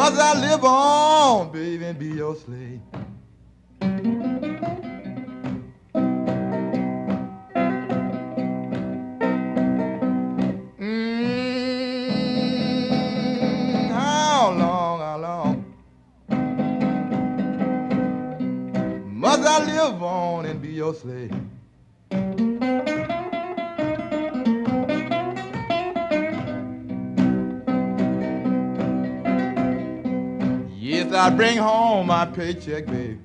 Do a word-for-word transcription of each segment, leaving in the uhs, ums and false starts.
Must I live on, baby, and be your slave? Mm, how long, how long must I live on and be your slave? Yes, I bring home my paycheck, baby,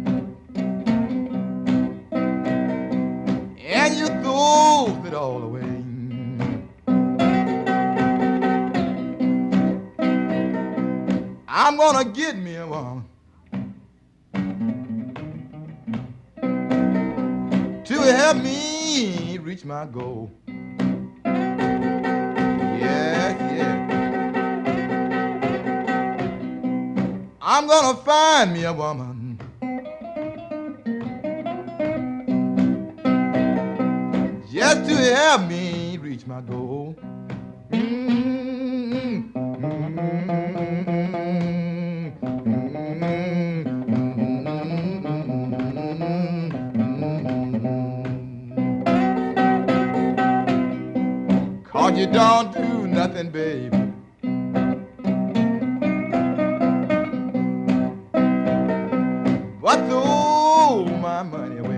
and you throw it all away. I'm gonna get me a woman to help me reach my goal. Yes, yes. I'm gonna find me a woman just to help me reach my goal. Mm-hmm. Cause you don't do nothing, baby, but throw my money away.